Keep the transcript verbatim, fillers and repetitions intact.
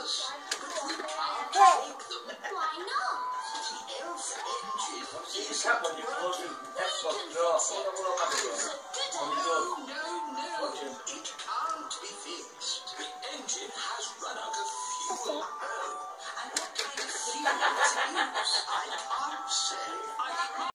us, but we can't take them. Why not? The elf engine You is can't when you're closing Xbox door. No, no, no. It can't be fixed. The engine has run out of fuel. Oh, and what kind of fuel is it? I can't say. I